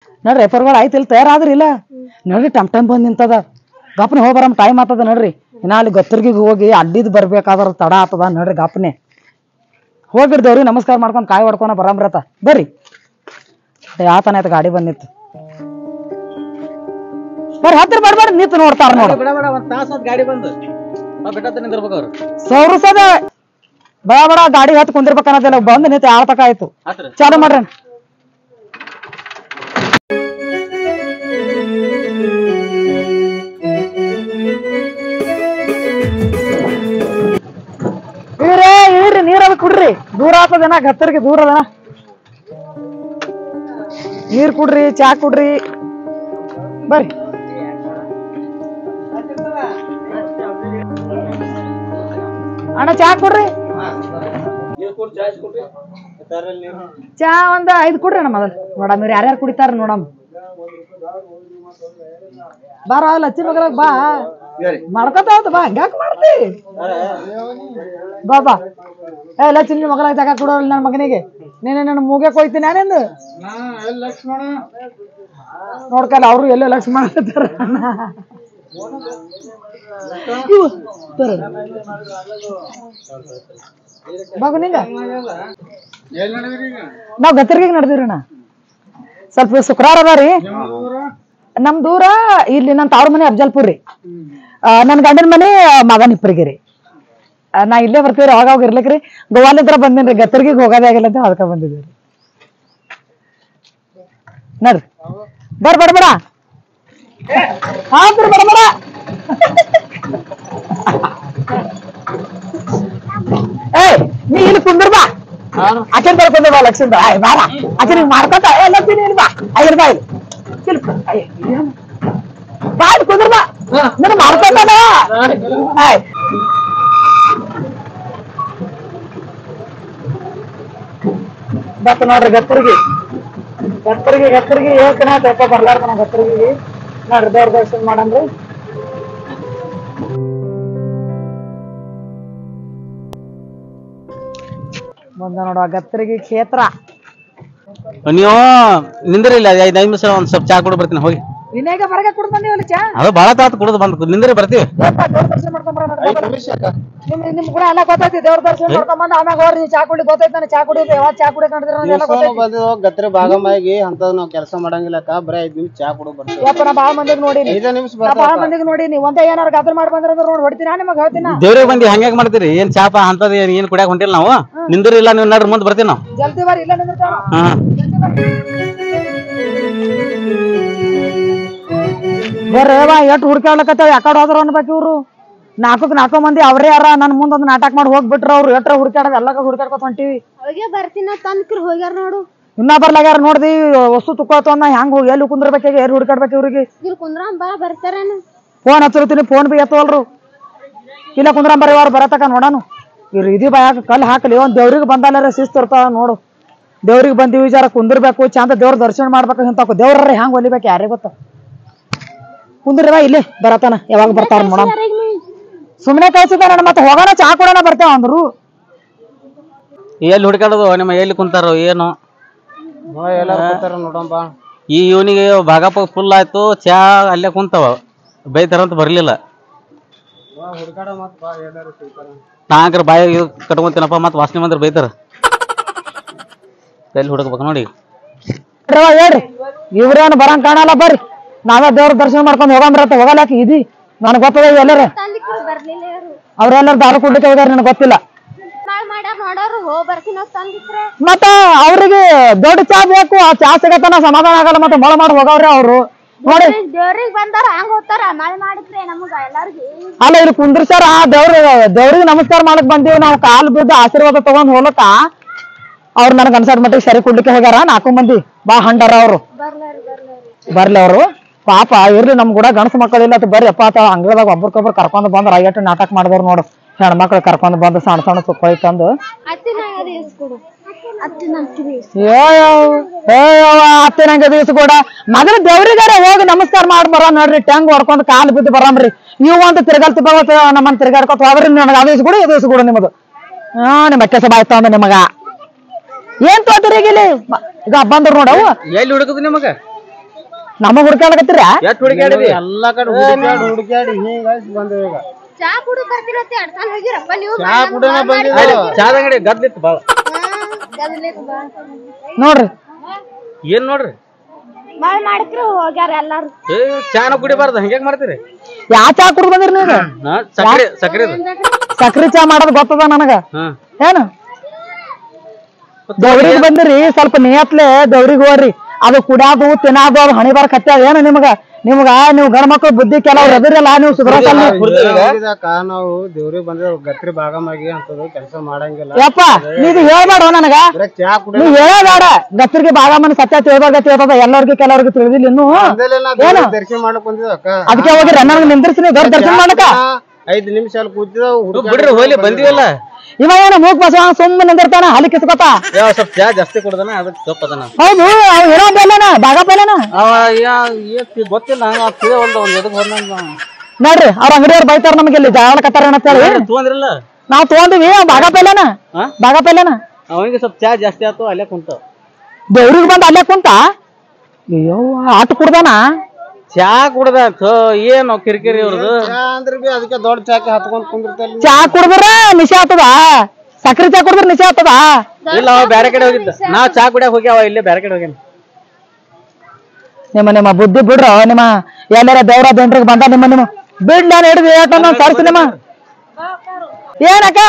ನೋಡ್ರಿ ರೇಪರ್ಗಳು ಆಯ್ತು ಇಲ್ಲಿ ತಯಾರಾದ್ರಿ ಇಲ್ಲ ನೋಡ್ರಿ ಟಮ್ ಬಂದ್ ನಿಂತದ ಗಪ್ನೆ ಹೋಗಿ ಬರಮ್ ಟೈಮ್ ಆತದ ನೋಡ್ರಿ ಇನ್ನ ಅಲ್ಲಿ ಗತ್ತರ್ಗಿಗೆ ಹೋಗಿ ಅಡ್ಡಿದ್ ಬರ್ಬೇಕಾದ್ರ ತಡ ಆತದ ನೋಡ್ರಿ ಗಪ್ನೆ ಹೋಗಿರ್ದೇವ್ರಿ ನಮಸ್ಕಾರ ಮಾಡ್ಕೊಂಡ್ ಕಾಯಿ ಹೊಡ್ಕೊಂಡ ಬರಾಮ್ರತ ಬರ್ರಿ ಯಾತನ ಆಯ್ತು ಗಾಡಿ ಬಂದ್ ನಿಂತು ಬರ್ರಿ ಹತ್ತಿರ ಬರ್ಬೇಡ ನಿಂತು ನೋಡ್ತಾರ ನೋಡ್ರಿ ಗಾಡಿ ಬಂದು ಸೌರಸದ ಬಡ ಬಡ ಗಾಡಿ ಹತ್ತು ಕುಂದಿರ್ಬೇಕನ್ನೋದಿಲ್ಲ ಬಂದ್ ನಿಂತು ಆಳ್ತಕ ಆಯ್ತು ಚಾಲು ಮಾಡ್ರಿ ಇಳ್ರಿ ನೀರದ ಕುಡ್ರಿ ದೂರ ಆತದೇನ ಗತ್ತರ್ಗೆ ದೂರ ಅದನ ನೀರ್ ಕುಡ್ರಿ ಚಾ ಕುಡ್ರಿ ಬರ್ರಿ ಅಣ್ಣ ಚಾ ಕೊಡ್ರಿ ಚಾ ಒಂದ್ 5 ಕೊಡ್ರಿ ಅಣ್ಣ ಮೊದಲ್ ನೋಡಮ್ ಇವ್ರು ಯಾರ್ಯಾರು ಕುಡಿತಾರ ನೋಡಮ್ ಬಾರ ಲಚ್ಚಿ ಮಗಲ ಬಾ ಮಾಡ್ಕೊತ ಬಾ ಹಂಗ್ಯಾಕ್ ಮಾಡ್ತಿ ಬಾ ಏ ಲಚ್ಚಿ ಮಗಲ ಜಾಗ ಕೊಡೋಲ್ಲ ನನ್ನ ಮಗನಿಗೆ ನೀನೆ ನನ್ನ ಮೂಗೆ ಕೊಯ್ತೀನಿ ನಾನೆಂದು ನೋಡ್ಕಲ್ಲ ಅವ್ರು ಎಲ್ಲೋ ಲಕ್ಷ್ಮಣ ಬಾಗು ನಿಂಗ ನಾವ್ ಗತ್ತರ್ಗಿಗ್ ನಡ್ದಿವ್ರಣ್ಣ ಸ್ವಲ್ಪ ಶುಕ್ರವಾರ ಅದ ರೀ ನಮ್ ದೂರ ಇಲ್ಲಿ ನನ್ ತವ್ರ ಮನೆ ಅಫಜಲ್ಪುರ್ ರೀ ನನ್ ಗಂಡನ ಮನೆ ಮಗನಿಪ್ಪರಿಗೆ ರೀ ನಾ ಇಲ್ಲೇ ಬರ್ತೀವ್ರಿ ಅವಾಗ ಇರ್ಲಿಕ್ರಿ ಗೋವಾಲಿಂತ್ರ ಬಂದೇನ್ರಿ ಗತ್ತರ್ಗಿಗ್ ಹೋಗೋದೇ ಆಗಿಲ್ಲ ಅಂತ ಅದಕ್ಕ ಬಂದಿದ್ದೀವಿ ನೋಡ್ರಿ ಬರ್ಬೇಡ ಹಾ ಬರ್ಬೇಡ ಏ ನೀ ಇಲ್ಲಿ ಕುಂದ್ರ ಬಾ ಆಕೆ ಬರ್ಕೊಂಡ್ರ ಬಾ ಲಕ್ಷ್ಮೀ ಬಾರ ಆಕೆ ನೀವ್ ಮಾಡ್ಕೊತ ಲಕ್ಷ್ಮೀ ಬಾ ಐದು ಬಾ ಬಾ ಕುಂದ್ರ ಬಾ ನನ್ ಮಾಡ್ಕೊತಾನ ಬತ್ ನೋಡ್ರಿ ಗತ್ತರ್ಗಿ ಹೇಳ್ತಾನ ಸ್ವಲ್ಪ ಬರ್ಲಾರ್ತಾನ ಗತ್ತರ್ಗಿ ನೋಡ್ರಿ ದೇವ್ರ ದರ್ಶನ ಮಾಡನ್ರಿ ಬಂದ ನೋಡುವ ಗತ್ತರ್ಗಿ ಕ್ಷೇತ್ರ ನೀವು ನಿಂದ್ರಿ ಇಲ್ಲ 5 ನಿಮಿಷ ಒಂದ್ ಸ್ವಲ್ಪ ಚಾ ಕುಡಿ ಬರ್ತೀನಿ ಹೋಗಿ ವಿನಯಗ ಹೊರಗೆ ಕುಡ್ದು ಬಂದಿವಲ್ಲ ಚಾ ಅದು ಬಾಳ ತಾತ್ ಕುಡಿದು ಬಂದ್ ನಿಂದ್ರಿ ಬರ್ತೀವಿ ದರ್ಶನ ನಿಮ್ ಕೂಡ ಎಲ್ಲ ಗೊತ್ತೈತಿ ದೇವ್ರ ದರ್ಶನ ಮಾಡ್ಕೊಂಡ್ ಬಂದ್ ಆಮ್ಯಾಗ ಹೋಗ್ರಿ ಚಾ ಕುಡಿ ಗೊತ್ತೈತಿ ನಾನು ಚಾ ಕುಡಿ ಯಾವಾಗ ಚಾ ಕುಡಿ ಬಂದಿದ್ವು ಗತ್ರಿ ಭಾಗಮಾಗಿ ಅಂತದ್ ನಾವ್ ಕೆಲಸ ಮಾಡಂಗಿಲ್ಲಕ್ಕ ಬರೀ 5 ನಿಮಿಷ ಚಾ ಕುಡಿ ಬರ್ತೀವಿ ಯಪ್ಪ ನಾ ಬಾಳ ಮಂದಿಗೆ ನೋಡಿನಿ 5 ನಿಮಿಷ ಬಾಳ ಮಂದಿಗೆ ನೋಡಿನಿ ಒಂದೇ ಏನಾರ ಗದ್ರ ಮಾಡಿ ಬಂದ್ರ ನೋಡಿ ಹೊಡ್ತೀನ ನಿಮಗ್ ಹೇಳ್ತೀನ ದೇವ್ರಿಗೆ ಬಂದಿ ಹಂಗ್ಯಾಕ್ ಮಾಡ್ತೀರಿ ಏನ್ ಚಾಪ ಅಂತದ್ ಏನ್ ಕುಡಿಯಾಕ ಹೊಂಟಿಲ್ಲ ನಾವು ನಿಂದ್ರಿ ಇಲ್ಲ ನೀವು ನಡ್ರಿ ಮುಂದ್ ಬರ್ತೀವಿ ನಾವು ಜಲ್ದಿ ಬರ್ರಿ ಇಲ್ಲ ನಿಂದಿರ್ತಾವ ಬರ್ರೇವಾ ಎಟ್ ಹುಡ್ಕಾಡ್ಲಕತ್ತಾವ ಯಾಕಡೆ ಹೋದ್ರ ಅನ್ಬೇಕು ಇವ್ರು 4 ಮಂದಿ ಅವ್ರೇ ಯಾರ ನನ್ ಮುಂದ್ ಒಂದ್ ನಾಟಕ ಮಾಡಿ ಹೋಗ್ಬಿಟ್ರ ಅವ್ರು ಎಟ್ರ ಹುಡ್ಕಾಡೋದ್ ಎಲ್ಲ ಹುಡ್ಕಾಡ್ಕೊತ ಹೊಂಟಿವಿ ಹೋಗಿ ಬರ್ತೀನಿ ತಂದ್ಕ್ರಿ ಹೋಗ್ಯಾರ ನೋಡು ಇನ್ನ ಬರ್ಲಾಗ್ಯಾರ ನೋಡ್ದಿ ವಸ್ತು ತುಕ್ಕೋತಂದ ಹೆಂಗ್ ಹೋಗಿ ಎಲ್ಲಿ ಕುಂದ್ರಬೇಕು ಎಲ್ಲಿ ಹುಡ್ಕಾಡ್ಬೇಕು ಇವ್ರಿಗೆ ಇಲ್ಲಿ ಕುಂದ್ರಂ ಬಾ ಬರ್ತಾರೇನು ಫೋನ್ ಹಚ್ಚಿರ್ತೀನಿ ಫೋನ್ ಬಿ ಎತ್ತವಲ್ರು ಇಲ್ಲ ಕುಂದ್ರಂ ಬರ್ರಿ ಅವ್ರು ಬರತಕ ನೋಡಾನು ಇವ್ರು ಇದಿ ಬಾಯಾಕ ಕಲ್ ಹಾಕಲಿ ಒಂದ್ ದೇವ್ರಿಗೆ ಬಂದಲ್ಲಾರ ಶಿಸ್ತು ಇರ್ತಾವ ನೋಡು ದೇವ್ರಿಗೆ ಬಂದಿವಿ ವಿಚಾರ ಕುಂದಿರ್ಬೇಕು ಚಂದ ದೇವ್ರ ದರ್ಶನ ಮಾಡ್ಬೇಕು ಇಂತ ದೇವ್ರ ಹೆಂಗ್ ಹೊಲಿಬೇಕು ಯಾರೇ ಗೊತ್ತ ಕುಂದ್ರವ ಇಲ್ಲಿ ಬರತಾನ ಯಾವಾಗ ಬರ್ತಾರ ನೋಡಮ್ ಸುಮ್ನೆ ಕಳ್ಸಿದ ನನ್ನ ಮತ್ತೆ ಹೋಗೋಣ ಚಾ ಕೊಡೋಣ ಬರ್ತೇವ ಅಂದ್ರು ಎಲ್ಲಿ ಹುಡ್ಕಾಡೋದು ನಿಮ್ಮ ಎಲ್ಲಿ ಕುಂತಾರೋ ಏನು ನೋಡಂಬ ಈ ಇವನಿಗೆ ಭಾಗಪ್ಪ ಫುಲ್ ಆಯ್ತು ಚಾ ಅಲ್ಲೇ ಕುಂತಾವ ಬೈತಾರಂತ ಬರ್ಲಿಲ್ಲ ನಾಲ್ಕರ ಬಾಯಿ ಕಟ್ಕೊಂತೀನಪ್ಪ ಮತ್ ವಾಸನೆ ಮಂದ್ರ ಬೈತಾರ ಎಲ್ಲಿ ಹುಡುಕ್ಬೇಕು ನೋಡಿ ಹೇಳ್ರಿ ಇವ್ರೇನು ಬರಂಗ್ ಕಾಣಲ್ಲ ಬರ್ರಿ ನಾವೇ ದೇವ್ರ ದರ್ಶನ ಮಾಡ್ಕೊಂಡ್ ಹೋಗಂಬ್ರತ್ತ ಹೋಗಲಾಕ ಇದಿ ನನಗ್ ಗೊತ್ತದ ಎಲ್ಲರ ಬರ್ಲಿಲ್ಲ ಅವ್ರೆಲ್ಲರೂ ದಾರು ಕುಡ್ಲಿಕ್ಕೆ ಹೋಗ್ಯಾರ ನನಗ್ ಗೊತ್ತಿಲ್ಲ ನೋಡೋರು ಹೋಗ್ ಬರ್ತೀನಿ ತಂದಿಕ್ರೆ ಮತ್ತ ಅವ್ರಿಗೆ ದೊಡ್ಡ ಚಾ ಬೇಕು ಆ ಚಾ ಸಿಗತನ ಸಮಾಧಾನ ಆಗಲ್ಲ ಮತ್ತೆ ಮೊಳ ಮಾಡಿ ಹೋಗವ್ರಿ ಅವ್ರು ನೋಡಿ ದೇವ್ರಿಗೆ ಬಂದಾರ ಹಂಗ ಹೋಗ್ತಾರ ಮಳೆ ಮಾಡಿದ್ರೆ ನಮಗ ಎಲ್ಲಾರ್ಗಿ ಅಲ್ಲ ಇಲ್ಲಿ ಕುಂದ್ರಸಾರ ದೇವ್ರಿಗೆ ನಮಸ್ಕಾರ ಮಾಡಕ್ ಬಂದೀವಿ ನಾವು ಕಾಲ್ ಬಿದ್ದು ಆಶೀರ್ವಾದ ತಗೊಂಡ್ ಹೋಲಕ ಅವ್ರು ನನಗ್ ಅನ್ಸಾಡ್ ಮಟ್ಟಿಗೆ ಸರಿ ಕುಡ್ಲಿಕ್ಕೆ ಹೋಗ್ಯಾರ 4 ಮಂದಿ ಬಾ ಹಂಡಾರ ಅವ್ರು ಬರ್ಲಿ ಅವ್ರು ಪಾಪ ಇರ್ಲಿ ನಮ್ ಕೂಡ ಗಣಸ ಮಕ್ಕಳಿಲ್ಲ ಅಂತ ಬರ್ರಿ ಅಪ್ಪ ಅಂಗಳದಾಗ ಒಬ್ರಕೊಬ್ರು ಕರ್ಕೊಂಡ್ ಬಂದ್ರ ಐಯಟ್ಟು ನಾಟಕ ಮಾಡಿದವ್ರು ನೋಡು ಹೆಣ್ಮಕ್ಳು ಕರ್ಕೊಂಡ್ ಬಂದು ಸಣ್ಣ ಸಣ್ಣ ಸುಕ್ಕಳಿ ತಂದು ಅತ್ತೆ ನಂಗೆ ದಿವ್ಸ ಕೂಡ ಮೊದಲು ದೇವ್ರಿಗಾರ ಹೋಗಿ ನಮಸ್ಕಾರ ಮಾಡಿ ಬರ ನೋಡ್ರಿ ಟಂಗ್ ಹೊಡ್ಕೊಂಡ್ ಕಾಲು ಬಿದ್ದು ಬರಂಬ್ರಿ ಇವು ಅಂತ ತಿರ್ಗಾಲ್ತಿ ಬರೋತ ನಮ್ಮನ್ನ ತಿರ್ಗಾಡ್ಕೊತ ಹೋಗ್ರಿ ನನಗೆ ಅದು ಕೂಡ ಇದು ಕೂಡ ನಿಮ್ಮದು ನಿಮ್ಮ ಕೆಸ ಬಾಯ್ತ ಅಂದ ನಿಮಗ ಏನ್ ತೋತಿರಿ ಇಲ್ಲಿ ಈಗ ಬಂದ್ರು ನೋಡವು ಎಲ್ಲಿ ಹುಡುಕದು ನಿಮಗ ನಮಗ್ ಹುಡ್ಕಾಡಕತ್ತೀರ ಎಷ್ಟ್ ಹುಡುಕಾಡಿದಿ ಎಲ್ಲಾ ಕಡೆ ಹುಡುಕ್ಯಾಡಿ ಹುಡುಕ್ಯಾಡಿ ಹಿಂಗಾಗಿ ಬಂದೇವ್ ಈಗ ಚಾ ಕುಡಿ ಬರ್ತಿರತ್ತೆ ಅಡ್ತಾನ ಹೋಗಿರಪ್ಪ ನೀವು ಚಾ ಕುಡಿನ ಬಂದಿದ್ದು ಚಾದ ಅಂಗಡಿ ಗದ್ದಿತ್ತು ಬಾಳ ನೋಡ್ರಿ ಏನ್ ನೋಡ್ರಿ ಮಳೆ ಮಾಡಿಕ್ರು ಹೋಗ್ಯಾರ ಎಲ್ಲಾರು ಚಾನ ಕುಡಿಬಾರ್ದು ಹಂಗ್ಯಾಕ್ ಮಾಡ್ತೀರಿ ಯಾ ಚಾ ಕುಡ್ದು ಬಂದಿರಿ ನೀವು ಸಕ್ರಿ ಸಕ್ರಿ ಸಕ್ರಿ ಚಾ ಮಾಡೋದ್ ಗೊತ್ತದ ನನಗ ಹ್ಮ್ ಏನು ದೇವ್ರಿಗೆ ಬಂದಿರಿ ಸ್ವಲ್ಪ ನಿಯತ್ಲೆ ದೇವ್ರಿಗೆ ಹೋಗ್ರಿ ಅದು ಕುಡ್ಯಾದು ತಿನ್ನಾದು ಅದು ಹಣಿ ಬಾರ್ ಕತ್ಯಾದ ಏನು ನಿಮ್ಗ ನೀವು ಗಂಡ ಮಕ್ಳು ಬುದ್ಧಿ ಕೆಲವ್ರು ಎದಿರಲ್ಲ ನೀವು ಸುಧಾರಸಲ್ಲ ನಾವು ದೇವ್ರಿಗೆ ಬಂದ್ರೆ ಗತ್ರಿ ಭಾಗಮಾಗಿ ಅಂತದ ಕೆಲಸ ಮಾಡಂಗಿಲ್ಲ ಯಪ್ಪ ನೀದು ಹೇಳ್ಬೇಡ ನನಗ ಬರೇ ಚಾ ಕುಡಿ ನೀವ್ ಹೇಳಬೇಡ ಗತ್ರಿಗೆ ಭಾಗಮನ ಸತ್ಯ ತಿಳ್ದ ಎಲ್ಲರಿಗೂ ಕೆಲವ್ರಿಗೆ ತಿಳಿದಿಲ್ಲ ಇನ್ನು ಏನು ದರ್ಶನ ಮಾಡಕ್ ಬಂದಿದ್ದ ಅಕ್ಕ ಅದಕ್ಕೆ ಹೋಗಿ ನನಗೆ ನಿಂದ್ರಿಸಿ ನೀವು ದೊಡ್ಡ ದರ್ಶನ ಮಾಡಕ 5 ನಿಮಿಷ ಅಲ್ಲಿ ಕೂತಿದ ಬಿಡ್ರಿ ಹೋಲಿ ಬಂದಿವಲ್ಲ ಇವ ಏನು ಮೂಕ್ ಬಸವ ಸುಮ್ಮನೆ ನಿಂದಿರ್ತಾನ ಹಲಿ ಕಿಸ್ಕೊತ ಸ್ವಲ್ಪ ಚಾ ಜಾಸ್ತಿ ಕುಡ್ದನ ಅದಕ್ಕೆ ಸ್ವಲ್ಪ ಅದನ ಹೌದು ಅವ್ ಏನೋ ಬೇಲನ ಭಾಗ ಬೇಲನ ಅವ ಗೊತ್ತಿಲ್ಲ ಒಂದು ಎದಕ್ ಹೋದ ನೋಡ್ರಿ ಅವ್ರ ಅಂಗಡಿಯವ್ರು ಬೈತಾರ ನಮಗೆ ಇಲ್ಲಿ ಜಾಗ ಕತ್ತಾರ ಅಂತೇಳಿ ತೊಂದ್ರಿಲ್ಲ ನಾವ್ ತಗೊಂಡಿವಿ ಭಾಗ ಬೇಲನ ಭಾಗ ಬೇಲನ ಅವನಿಗೆ ಸ್ವಲ್ಪ ಚಾ ಜಾಸ್ತಿ ಆತು ಅಲ್ಲೇ ಕುಂತ ದೇವ್ರಿಗೆ ಬಂದ್ ಅಲ್ಲೇ ಕುಂತ ಅಯ್ಯೋ ಆಟ ಕುಡ್ದಾನ ಚಾ ಕುಡ್ದ ಏನು ಕಿರಿಕಿರಿ ಇವ್ರದು ಅಂದ್ರೆ ಬಿ ಅದಕ್ಕೆ ದೊಡ್ಡ ಚಾಕಿ ಹತ್ಕೊಂಡ್ ಕುಂದಿರ್ತಲ್ಲ ಚಾ ಕುಡಿದ್ರ ನಿಶೆ ಆಗ್ತದ ಸಕ್ರಿ ಚಾ ಕುಡಿದ್ರ ನಿಶೆ ಆಗ್ತದ ಇಲ್ಲ ಅವ ಬ್ಯಾರೆ ಕಡೆ ಹೋಗಿದ್ದ ನಾವ್ ಚಾ ಕುಡಿಯಾಕ ಹೋಗ್ಯಾವ ಇಲ್ಲೇ ಬ್ಯಾರೆ ಕಡೆ ಹೋಗ್ಯಾನ ನಿಮ್ಮ ಬುದ್ಧಿ ಬಿಡ್ರ ನಿಮ್ಮ ಎಲ್ಲಾರ ದೇವ್ರ ದೇನ್ರಿಗೆ ಬಂದ ನಿಮ್ಮ ಬಿಡ್ ನಾನು ಹಿಡಿದು ಯಾಕಂದ್ರೆ ತರ್ಸಿ ನಿಮ್ಮ ಏನಕ್ಕ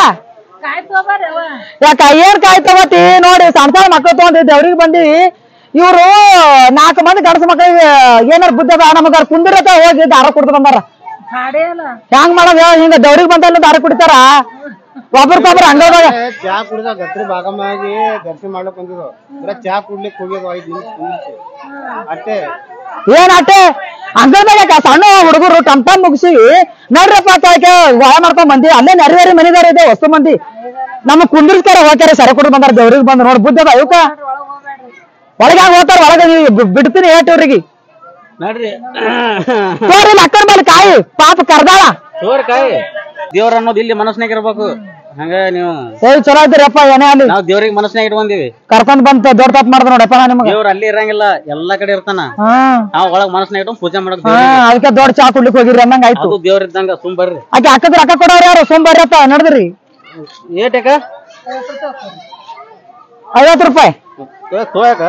ಯಾಕ ಏನ್ ಕಾಯ್ ತಗೋತಿ ನೋಡಿ ಸಣ್ಣ ಸಣ್ಣ ಮಕ್ಳು ತಗೊಂಡಿ ದೇವ್ರಿಗೆ ಬಂದಿವಿ ಇವ್ರು 4 ಮಂದಿ ಗಂಡಸ ಮಕ್ಕಳಿಗೆ ಏನಾರ ಬುದ್ಧಿ ಅದ ನಮಗ ಕುಂದಿರತ್ತ ಹೋಗಿ ದಾರ ಕುಡ್ದು ಬಂದಾರ ಹೆಂಗ್ ಮಾಡೋದು ಹಿಂಗ ದೇವ್ರಿಗೆ ಬಂದ ದಾರ ಕುಡಿತಾರ ಒಬ್ರಿಗೊಬ್ರು ಹಂಗದಾಗ ಚಾ ಕುಡಿದ ಗತ್ರಿ ಭಾಗಮಾಗಿ ದರ್ಶನ ಮಾಡ್ಲಕ್ ಬಂದಿದ್ರು ಬರೇ ಚಾ ಕುಡ್ಲಿಕ್ ಹೋಗ್ಯದ 5 ನಿಮಿಷ ಕುಂದಿರ್ಸಿ ಅಷ್ಟೇ ಏನ್ ಅಟ್ಟೆ ಅಂಗಲ್ದಾಗ ಸಣ್ಣ ಹುಡುಗರು ಟಮ್ ಮುಗಿಸಿ ನೋಡ್ರಪ್ಪ ವಾಯ ಮಾಡ್ಕೊಂಡ್ ಬಂದಿ ಅಲ್ಲೇ ನೆರವೇರಿ ಮನಿದಾರ ಇದೆ ಹೊಸ ಮಂದಿ ನಮಗ್ ಕುಂದಿರ್ಸ್ತಾರ ಹೋಗ್ಯಾರ ಸರ ಕುಡಿದು ಬಂದಾರ ದೇವ್ರಿಗೆ ಬಂದ್ ನೋಡ್ ಬುದ್ಧಿ ಅದ ಇವಕ್ಕ ಒಳಗ ಹೋಗ್ತಾರ ಒಳಗ ಬಿಡ್ತೀನಿ ಹೇಳ್ತಿವ್ರಿಗೆ ನೋಡ್ರಿ ತೋರಿ ಅಕ್ಕನ ಮೇಲೆ ಕಾಯಿ ಪಾಪ ಕರ್ದಾಳ ತೋರ್ ಕಾಯಿ ದೇವ್ರ ಅನ್ನೋದು ಇಲ್ಲಿ ಮನಸ್ನಾಗ ಇರ್ಬೇಕು ಹಂಗ ನೀವು ಚಲೋ ಐತಿರಪ್ಪ ಏನೇ ಅಲ್ಲಿ ನಾವ್ ದೇವ್ರಿಗೆ ಮನಸ್ನಾಗ ಇಟ್ಕೊಂದಿವಿ ಕರ್ಕೊಂಡ್ ಬಂತ ದೊಡ್ಡ ತಪ್ಪ ಮಾಡ್ದ ನೋಡಪ್ಪ ನಾ ನಿಮ್ಗೆ ದೇವ್ರ ಅಲ್ಲಿ ಇರಂಗಿಲ್ಲ ಎಲ್ಲಾ ಕಡೆ ಇರ್ತಾನ ನಾವ್ ಒಳಗ್ ಮನಸ್ನಾಗ ಇಟ್ಕೊಂಡ್ ಪೂಜೆ ಮಾಡಕ್ ಅದಕ್ಕೆ ದೊಡ್ಡ ಚಾ ಕುಡ್ಲಿಕ್ ಹೋಗಿರಿ ಅನ್ನಂಗ ಆಯ್ತು ಅದು ದೇವ್ರ ಇದ್ದಂಗ ಸುಮ್ ಬರ್ರಿ ಆಕೆ ಅಕ್ಕದ ರೊಕ್ಕ ಕೊಡೋರು ಯಾರು ಸುಮ್ ಬರ್ರಪ್ಪ ನಡ್ದ್ರಿ ಏಟಕ 50 ರೂಪಾಯಿ ತೋಯಕ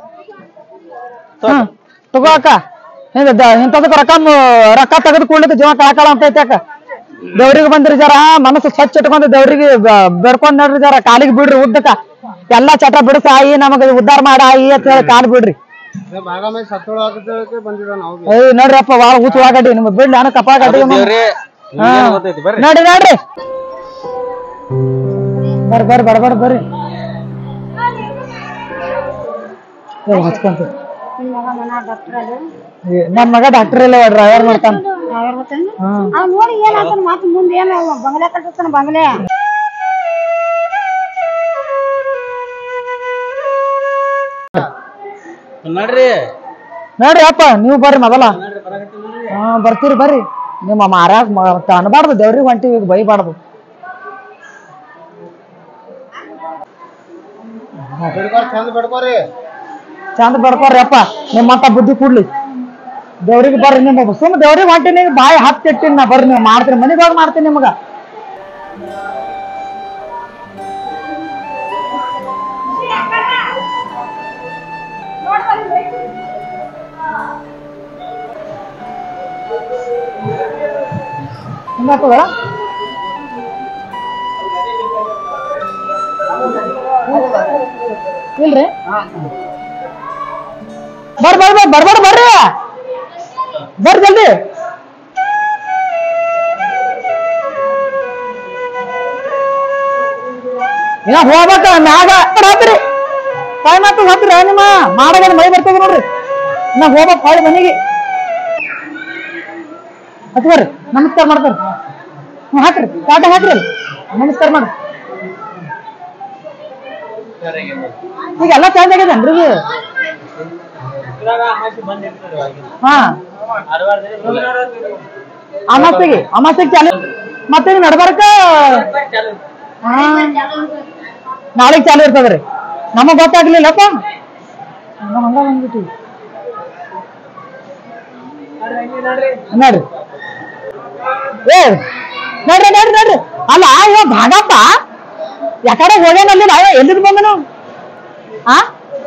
ತಗೋ ಅಕ್ಕ ಇಂಥದಕ್ಕೆ ರೊಕ್ಕ ತೆಗೆದು ಕೂಡ್ಲಿಕ್ಕೆ ಜೀವ ಕಳಕಳ ಅಂತ ಐತೆ ಅಕ್ಕ ದೇವ್ರಿಗೆ ಬಂದ್ರಿ ಜರ ಮನಸ್ಸು ಸ್ವಚ್ಛ ಇಟ್ಕೊಂಡ್ ದೇವ್ರಿಗೆ ಬೆಡ್ಕೊಂಡ್ ನೋಡ್ರಿ ಜರ ಕಾಲಿಗೆ ಬಿಡ್ರಿ ಉದ್ದಕ್ಕ ಎಲ್ಲಾ ಚಟ ಬಿಡಿಸ ಆಯಿ ನಮಗ ಉದ್ದಾರ ಮಾಡ ಆಯಿ ಅಂತ ಹೇಳಿ ಕಾಲ್ ಬಿಡ್ರಿ ಭಾಗಮಾಗಿ ಸತ್ತೋಳ ಬಂದಿದ ನಾವು ಏಯ್ ನೋಡ್ರಿಪ್ಪ ಭಾಳ ಹುಚ್ಚು ಆಗಡಿ ನಿಮ್ಗೆ ಬಿಡ್ಲಿ ನಾನು ಕಪ್ಪ ಗಡ್ಡಿ ನೋಡ್ರಿ ಬರ್ರಿ ಬರ್ರಿ ಹಚ್ಕೊಂತ ನನ್ ಮಗ ಡಾಕ್ಟರ್ ಇಲ್ಲ ಡ್ರೈವರ್ ಮಾಡ್ತಾನ ನೋಡಿ ಏನಾಗ್ತಾನ ಮತ್ತೆ ಮುಂದೆ ಏನ ಬಂಗ್ಲೆ ಕಟ್ಟಿರ್ತಾನ ಬಂಗ್ಲೆ ನೋಡ್ರಿ ಅಪ್ಪ ನೀವು ಬರ್ರಿ ಮೊದಲ ಬರ್ತೀರಿ ಬರ್ರಿ ನಿಮ್ಮ ಮಾರ್ಯಾಗ ಅನ್ಬಾರ್ದು ದೇವ್ರಿಗೆ ಹೊಂಟಿವಿ ಈಗ ಬೈಬಾರ್ದು ಚಂದ ಬಿಡ್ಕೋರಿ ಚಂದ ಬಡ್ಕೋರಿ ಅಪ್ಪ ನಿಮ್ಮಂತ ಬುದ್ಧಿ ಕೂಡ್ಲಿ ದೇವ್ರಿಗೆ ಬರ್ರಿ ನಿಮ್ಮ ಸುಮ್ ದೇವ್ರಿಗೆ ಹೊಂಟಿನಿ ಬಾಯಿ ಹತ್ತಿಟ್ಟಿನಿ ನಾ ಬರ್ರಿ ನೀವು ಮಾಡ್ತೀನಿ ಮನೆಗೆ ಹೋಗಿ ಮಾಡ್ತೀನಿ ನಿಮ್ಗ ಹಿಂಗಾಗ್ತದ ಇಲ್ರಿ ಬರ್ರಿ ಜಲ್ದಿ ಇನ್ನ ಹೋಗ್ಬೇಕ ಮ್ಯಾಗ ಹತ್ರಿ ಟೈಮ್ ಆಗ್ತದ ಹತ್ರಿ ನಿಮ್ಮ ಮಾಡೋದ ಮೈ ಬರ್ತದ ನೋಡ್ರಿ ಇನ್ನ ಹೋಗ್ಬೇಕು ಹೊಳ್ಳಿ ಮನೆಗೆ ಹತ್ ಬರ್ರಿ ನಮಸ್ಕಾರ ಮಾಡ್ತಾರ ಹಾಕ್ರಿ ಕಾಟ ಹಾಕ್ರಿ ನಮಸ್ಕಾರ ಮಾಡ್ರಿ ಈಗ ಎಲ್ಲ ಚೇಂಜ್ ಆಗ್ಯದನ್ರಿ ಹಾ ಅಮಾಸೆಗೆ ಚಾಲು ಮತ್ತೆ ನಡ್ಬಾರಕ ನಾಳೆಗ್ ಚಾಲು ಇರ್ತದ್ರಿ ನಮಗ್ ಗೊತ್ತಾಗ್ಲಿಲ್ಲಪ್ಪ ಹಂಗ ಬಂದ್ಬಿಟ್ಟಿವಿ ನೋಡ್ರಿ ಏ ನೋಡ್ರಿ ನೋಡ್ರಿ ನೋಡ್ರಿ ಅಲ್ಲ ಇವ ಭಾಗಪ್ಪ ಯಾಕಡೆ ಹೋಗ್ಯಾನಲ್ಲಿ ಎಲ್ಲಿದ್ ಬಂದನು ಆ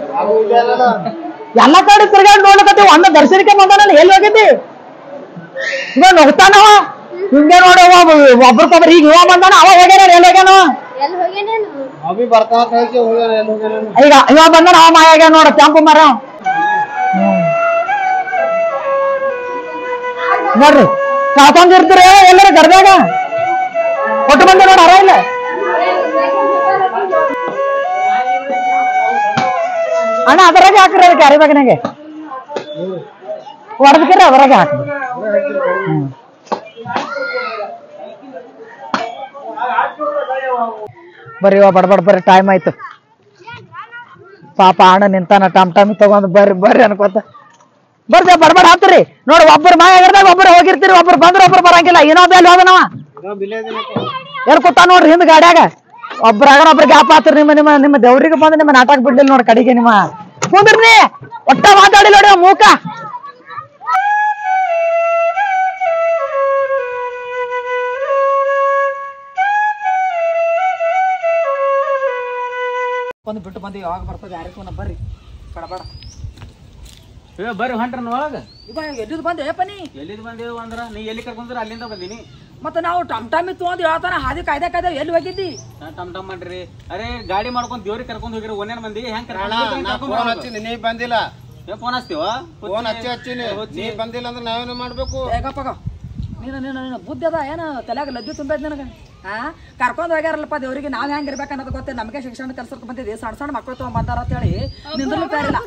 ಎಲ್ಲ ಕಡೆ ತಿರ್ಗಾಡಿ ನೋಡ್ಲಕತ್ತಿ ಒಂದ ದರ್ಶನಕ್ಕೆ ಬಂದಾನ ಎಲ್ಲಿ ಹೋಗಿದ್ದಿ ಇವ ಹೋಗ್ತಾನವ ಹಿಂಗೆ ನೋಡ ಒಬ್ರಕೊಬ್ರು ಈಗ ಇವ ಬಂದಾನ ಅವ ಹೋಗ್ಯಾನ ಎಲ್ಲಿ ಹೋಗ್ಯಾನವ ಅಭಿ ಬರ್ತಾವ ಕಳ್ಸಿ ಹೋಗ್ಯಾನ ಎಲ್ಲಿ ಹೋಗ್ಯಾನ ಈಗ ಇವ ಬಂದಾನ ಅವ ಮಾಯ ಆಗ್ಯಾನ ನೋಡ ಕೆಂಪು ಮರ ನೋಡ್ರಿ ಕಳ್ಕೊಂಡಿರ್ತೀರಿ ಎಲ್ಲರ ಗರ್ಭಾಗ ಕೊಟ್ಟು ಬಂದೆ ನೋಡ ಅರ ಇಲ್ಲ ಅಣ್ಣ ಅದರಾಗೆ ಹಾಕ್ರಿ ಅದಕ್ಕೆ ಅರಿಬಾಗನಾಗೆ ಹೊಡೆದಕ್ರಿ ಅದರಾಗೆ ಹಾಕ್ರಿ ಬರ್ರಿ ಬಡ್ಬಡ್ ಟೈಮ್ ಆಯ್ತು ಪಾಪ ಅಣ್ಣ ನಿಂತಾನ ಟಮ್ ತಗೊಂಡ್ ಬರ್ರಿ ಅನ್ಕೋತ ಬರ್ರಿ ಬಡ್ಬಡ್ ಹಾಕ್ರಿ ನೋಡಿ ಒಬ್ಬರು ಮಾಯ ಆಗಿರ್ದಾಗ ಒಬ್ಬರು ಹೋಗಿರ್ತೀರಿ ಒಬ್ರು ಬಂದ್ರೆ ಒಬ್ರು ಬರಂಗಿಲ್ಲ ಇನ್ನೊಬ್ಬ ಎಲ್ಲಿ ಹೋದನವ ಎಲ್ ಕೂತ ನೋಡ್ರಿ ಹಿಂದ್ ಗಾಡ್ಯಾಗ ಒಬ್ರಾಗ ಒಬ್ರು ಗ್ಯಾಪ್ ಆತ್ರಿ ನಿಮ್ಮ ದೇವ್ರಿಗೆ ಬಂದು ನಿಮ್ಮ ನಾಟಕ ಬಿಡ್ಲಿಲ್ಲ ನೋಡಿ ಕಡೆಗೆ ನಿಮ್ಮ ಕುಂದ್ರಿ ಒಟ್ಟ ಮಾತಾಡಿ ನೋಡಿ ಮೂಕ ಬಂದು ಬಿಟ್ಟು ಬಂದು ಯಾವಾಗ ಬರ್ತದೆ ಯಾರಿಗೂ ಬರ್ರಿ ಬಡ ಬರ್ರಿ ಹೊಂಟ್ರ ಒಳಗ ಎಲ್ಲಿದ್ ಬಂದೆ ಪನಿ ಎಲ್ಲಿದ್ ಬಂದೇವು ಅಂದ್ರ ನೀ ಎಲ್ಲಿ ಕರ್ಕೊಂಡ್ರ ಅಲ್ಲಿಂದ ಬಂದಿನಿ ಮತ್ತೆ ನಾವು ಟಮ್ ತೊಗೊಂಡು ಯಾವತಾನ ಹಾದಿ ಕಾಯ್ದೆ ಎಲ್ಲಿ ಹೋಗಿದ್ದಿ ಟಮ್ ಮಾಡ್ರಿ ಅರೆ ಗಾಡಿ ಮಾಡ್ಕೊಂಡ್ ದೇವ್ರಿಗೆ ಕರ್ಕೊಂಡ್ ಹೋಗಿರಿ ಒಂದೇನ್ ಮಂದಿ ಹೆಂಗ್ ಫೋನ್ ಹಚ್ಚಿನಿ ನೀ ಬಂದಿಲ್ಲ ಫೋನ್ ಹಚ್ತೀವ ಫೋನ್ ಹಚ್ಚಿನಿ ನೀ ಬಂದಿಲ್ಲ ಅಂದ್ರೆ ನಾವೇನು ಮಾಡ್ಬೇಕು ಹೇಗಪ್ಪ ನೀನು ಬುದ್ಧಿ ಅದ ಏನ ತಲೆಯಾಗ ಲಜ್ಜು ತುಂಬೈದ್ ನನಗ ಕರ್ಕೊಂಡ್ ಹೋಗ್ಯಾರಲ್ಲಪ್ಪ ದೇವ್ರಿಗೆ ನಾವ್ ಹೆಂಗ್ ಇರ್ಬೇಕು ಅನ್ನೋದು ಗೊತ್ತೇ ನಮಗೆ ಶಿಕ್ಷಣ ಕಲ್ಸಕ್ ಬಂದಿದ್ದೆ ಸಣ್ಣ ಮಕ್ಕಳು ತಗೊಂಡ್ ಬಂದಾರ ಅಂತ ಹೇಳಿ ನಿಂದ್ರಲು ಪ್ಯಾರಿಲ್ಲ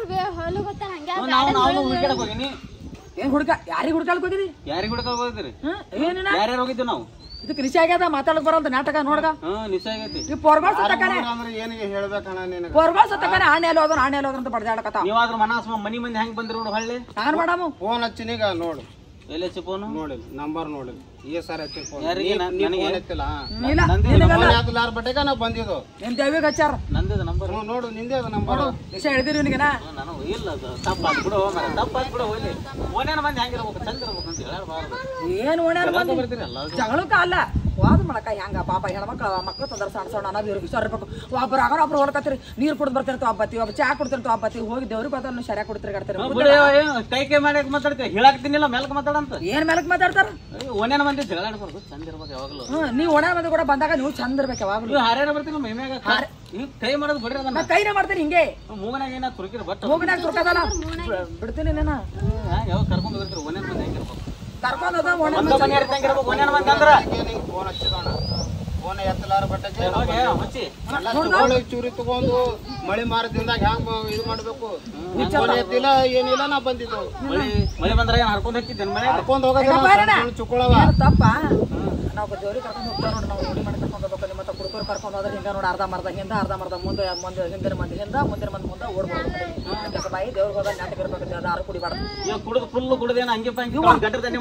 ಹೋಗಿನಿ ಏನ್ ಹುಡ್ಕ ಯಾರಿಗ್ ಹುಡ್ಕಾಳಕ್ ಹೋಗಿದಿ ಯಾರಿಗ್ ಹುಡ್ಕ ಹೋಗಿದ್ರಿ ಏನಿನ ಯಾರ್ಯಾರು ಹೋಗಿದ್ವಿ ನಾವು ಇದಕ್ಕೆ ನಿಶೆ ಆಗ್ಯದ ಮಾತಾಡಕ್ ಬರಲ್ದ ನಾಟಕ ನೋಡ್ಗ ನಿಶ್ಚಯ ಆಗೈತಿ ಈ ಪೊರ್ಗೋಳ್ ಸತ್ತಕನೆ ಅಂದ್ರೆ ಏನಿಗೆ ಹೇಳ್ಬೇಕಣ್ಣ ನಿನಗೆ ಪೊರ್ಗೋಳ್ ಸತ್ತಕನೆ ಆಣೆ ಹೋದ್ರ ಅಂತ ಬಡ್ದಾಡಕತ್ತ ನೀವಾದ್ರೂ ಮನಸ್ಸು ಮನಿ ಮಂದಿ ಹೆಂಗ್ ಬಂದ್ರಿ ನೋಡು ಹಳ್ಳಿ ನಾನ್ ಮಾಡಾಮು ಫೋನ್ ಹಚ್ಚಿನೀಗ ನೋಡು ಎಲ್ಲಿ ಹಚ್ಚಿ ಫೋನ್ ನೋಡಿಲ್ಲ ನಂಬರ್ ನೋಡಿಲ್ಲ ಈ ಸಾರಿ ಹಚ್ಚಿ ಫೋನ್ ಯಾರಿಗೆ? ನನಗೆ? ಫೋನ್ ಎತ್ತಿಲ್ಲ ಇಲ್ಲ ಫೋನ್ ಎತ್ತಲಾರ ಬಟ್ಟೆಗ ನಾವು ಬಂದಿದ್ದು ನಿಮ್ ದೇವಿಗೆ ಹಚ್ಚಾರ ನಂದಿದ ನಂಬರ್ ನೋಡು ನಿಂದೇ ಅದು ನಂಬರ್ ನಿಶೆ ಹೇಳಿದಿರಿ ಇವನಿಗೆನಾ ನಾನು ಇಲ್ಲ ತಪ್ಪಾದ್ ಬಿಡು ತಪ್ಪಾದ್ ಬಿಡು ಹೋಗ್ಲಿ ಓನೇನ ಮಂದಿ ಹೆಂಗಿರ್ಬೇಕು ಚಂದ ಇರ್ಬೇಕು ಅಂತ ಹೇಳಬಾರ್ದು ಏನ್ ಓಣ್ಯಾರ ಬಂದು ಬರ್ತೀರಲ್ಲ ಜಗಳಕ್ಕ ಅಲ್ಲ ವಾದ್ ಮಾಡಕ ಹೆಂಗ ಪಾಪ ಹೆಣ್ಮಕ್ಳು ತಂದ್ರ ಸಣ್ಣ ಅನ್ನೋದು ಇವ್ರಿಗೆ ವಿಚಾರ ಇರ್ಬೇಕು ಒಬ್ಬರು ಆಗ ಒಬ್ರು ಹೊಡ್ಕತ್ತೀರಿ ನೀರ್ ಕುಡ್ದು ಬರ್ತಿರ್ತಾವ ಹಬ್ಬತ್ತಿ ಒಬ್ಬ ಚಾ ಕೊಡ್ತಿರ್ತಾವ ಹಬ್ಬತ್ತಿ ಹೋಗಿ ದೇವ್ರಿಗೆ ಬದಲು ಶರ್ಯಾ ಕೊಡ್ತಿರಿ ಕೈ ಮಾಡಕ್ ಮಾತಾಡ್ತೀವಿ ಹೇಳಾಕ್ತೀನಿಲ್ಲ ಮೆಲ್ಕ್ ಮಾತಾಡಂತ ಏನ್ ಮೇಲಕ್ ಮಾತಾಡ್ತಾರ ಓನೇನ ಮಂದಿ ಜಗಳ ಆಡ್ಬಾರ್ದು ಚಂದ ಇರ್ಬೇಕು ಯಾವಾಗ್ಲೂ ನೀವ್ ಒಣ ಮಂದಿ ಕೂಡ ಬಂದಾಗ ನೀವು ಚಂದ ಇರ್ಬೇಕು ಯಾವಾಗ್ಲೂ ನೀವು ಹಾರ್ಯಾರ ಬರ್ತೀನಿ ಮೈಮ್ಯಾಗ ಕೈ ಮಾಡೋದು ಬಿಡ್ರಿ ಅದನ್ನ ನಾ ಕೈನೇ ಮಾಡ್ತೀನಿ ಹಿಂಗೆ ಮೂಗನಾಗ ಏನ ತುರುಕಿರ ಬಟ್ ಮೂಗಿನಾಗ ತುರ್ಕದಲ್ಲ ಬಿಡ್ತೀನಿ ನೀನ ಯಾವಾಗ ಕರ್ಕೊಂಡ್ ಹೋಗಿರ್ತೀರಿ ಓನೇನ ಮಂದಿ ಹೆಂಗಿರ್ಬೇಕು ಕರ್ಕೊಂಡ್ ಹೋದ ಒಣ ಒಂದ ಮನೆ ಇರ್ದಂಗಿರ್ಬೇಕು ಓನೇನ ಮಂದಿ ಅಂದ್ರ ಫೋನ್ ಹಚ್ಚಿದೋಣ ಫೋನ್ ಎತ್ತಲಾರ ಬಟ್ಟೆಗೆ ಹಚ್ಚಿ ಚೂರಿ ತಗೊಂಡು ಮಳಿ ಮಾರದಿಂದಾಗ ಹ್ಯಾಂಗ ಇದು ಮಾಡ್ಬೇಕು ಫೋನ್ ಎತ್ತಿಲ್ಲ ಏನಿಲ್ಲ ನಾ ಬಂದಿದ್ದು ಮಳೆ ಬಂದ್ರ ಏನ್ ಹರ್ಕೊಂಡ್ ಹೋಗ್ತಿದ್ದೇನೆ ಮನೆ ಕರ್ಕೊಂಡ್ ಹೋಗೋದ ಚುಕ್ಕಳವ ತಪ್ಪ ನಾವು ದೇವ್ರಿಗೆ ಕರ್ಕೊಂಡು ಹೋಗ್ತಾವ ನೋಡಿ ನಾವು ನೋಡಿ ಮಾಡಿ ಕರ್ಕೊಂಡು ಹೋಗ್ಬೇಕು ಮತ್ತೆ ಕುಡ್ಕೋರು ಕರ್ಕೊಂಡು ಹೋದ್ರೆ ಹಿಂಗ ನೋಡಿ ಅರ್ಧ ಮರ್ದ ಮುಂದೆ ಹಿಂದಿನ ಮಂದಿ ಮುಂದಿನ ಮಂದಿ ಮುಂದೆ ಓಡ್ಬೋದು ಬಾಯಿ ದೇವ್ರಿಗೆ ಹೋದಾಗ ನಾಟಕ ಇರ್ಬೇಕು ಅದು ಆರು ಕುಡಿಬಾರ್ದು ಈಗ ಕುಡಿದು ಫುಲ್ ಕುಡ್ದೇನ ಹಂಗೆ ಪಂಗಿ ಗಂಟೆ ತಣ್ಣೆ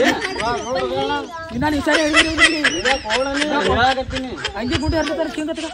ಇನ್ನ ನೀವು ಸರಿ ಹೇಳಾಕತ್ತೀನಿ ಹಂಗೆ ಗುಂಡಿ ಹರ್ತಾರೆ ತಿಂಗತ್ಗ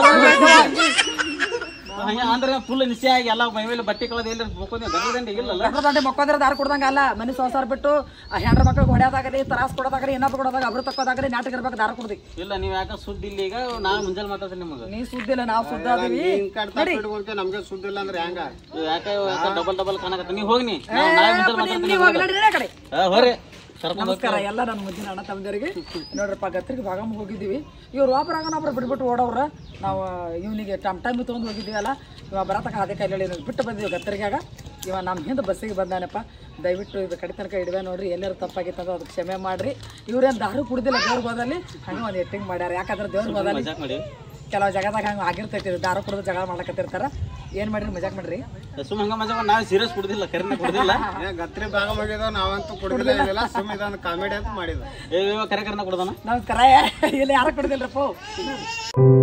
ಅಂದ್ರೆ ಫುಲ್ ನಿಶ್ಚಯ ಆಗಿ ಎಲ್ಲ ಮೈ ಮೇಲೆ ಬಟ್ಟೆ ಕಳೆದ ಎಲ್ಲಿ ಗಂಟೆ ಇಲ್ಲಲ್ಲ ಗಂಟೆ ಮಕ್ಕೋದ್ರೆ ದಾರ ಕೊಡ್ದಂಗ ಅಲ್ಲ ಮನೆ ಸಂಸಾರ ಬಿಟ್ಟು ಹೆಣ್ರ ಮಕ್ಳಿಗೆ ಹೊಡೆಯೋದಾಗಲಿ ತ್ರಾಸ್ ಕೊಡೋದಾಗಲಿ ಇನ್ನೊಬ್ಬ ಕೊಡೋದಾಗ ಅಬ್ರು ತಕ್ಕೋದಾಗಲಿ ನಾಟಕ ಇರ್ಬೇಕು ದಾರ ಕೊಡ್ದಿ ಇಲ್ಲ ನೀವ್ ಯಾಕೆ ಸುದ್ದಿ ಇಲ್ಲ ಈಗ ನಾವು ಮುಂಜಾನೆ ಮಾತಾಡ್ತೀನಿ ನಿಮಗೆ ನೀ ಸುದ್ದಿ ಇಲ್ಲ ನಾವು ಸುದ್ದಿ ಅದೀವಿ ನಮ್ಗೆ ಸುದ್ದಿ ಇಲ್ಲ ಅಂದ್ರೆ ಹೆಂಗ ಯಾಕೆ ಡಬಲ್ ಕಾಣಕತ್ತ ನೀವ್ ಹೋಗ್ನಿ ನಾಳೆ ಮುಂಜಾನೆ ಮಾತಾಡ್ತೀನಿ ಹೋರಿ ನಮಸ್ಕಾರ ಎಲ್ಲ ನನ್ನ ಮುಂದಿನ ಅಣ್ಣ ತಮ್ಮದವ್ರಿಗೆ ನೋಡ್ರಪ್ಪ ಗತ್ರಿಗೆ ಭಾಗಮ್ ಹೋಗಿದ್ದೀವಿ ಇವ್ರು ಒಬ್ಬರಾಗನೊಬ್ರು ಬಿಟ್ಬಿಟ್ಟು ಓಡೋವ್ರ ನಾವು ಇವನಿಗೆ ಟೈಮ್ ತೊಗೊಂಡು ಹೋಗಿದ್ದೀವಲ್ಲ ಇವಾಗ ಬರತಕ್ಕ ಅದೇ ಕೈಲಿ ಬಿಟ್ಟು ಬಂದೀವಿ ಗತ್ತರಿಗಾಗ ಇವಾಗ ನಮ್ಮ ಹಿಂದೆ ಬಸ್ಸಿಗೆ ಬಂದಾನಪ್ಪ ದಯವಿಟ್ಟು ಇದು ಕಡೆ ತನಕ ಇಡುವೆ ನೋಡ್ರಿ ಎಲ್ಲರೂ ತಪ್ಪಾಗಿತ್ತಂದ್ರೆ ಅದಕ್ಕೆ ಕ್ಷಮೆ ಮಾಡ್ರಿ ಇವ್ರೇನು ದಾರು ಕುಡ್ದಿಲ್ಲ ದೇವ್ರಿಗೆ ಹೋದಲ್ಲಿ ಹಂಗೆ ಒಂದು ಎಟ್ಟಿಂಗ್ ಮಾಡ್ಯಾರ ಯಾಕಂದ್ರೆ ದೇವ್ರಿಗೆ ಹೋದಲ್ಲಿ ಕೆಲವು ಜಗದಾಗ ಹಂಗೆ ಆಗಿರ್ತೈತಿ ದಾರು ಕುಡಿದು ಜಗಳ ಮಾಡ್ಲಕತ್ತಿರ್ತಾರ ಏನ್ ಮಾಡ್ರಿ ಮಜಾಕ್ ಮಾಡ್ರಿ ಸುಮ್ ಹಂಗ ಮಜಾ ನಾವ್ ಸೀರಿಯಸ್ ಕುಡ್ದಿಲ್ಲ ಕರೆನ ಕುಡ್ದಿಲ್ಲ ಗತ್ರಿ ಭಾಗ ಮಾಡಿದ ನಾವಂತೂ ಕುಡಿದಿಲ್ಲ ಸುಮ್ ಇದೊಂದು ಕಾಮಿಡಿ ಅಂತ ಮಾಡಿದ ಕರೆ ಕುಡ್ದಾನ ನಾವ್ ಕರ ಇಲ್ಲಿ ಯಾರ ಕುಡ್ದಿಲ್ರಪ್ಪ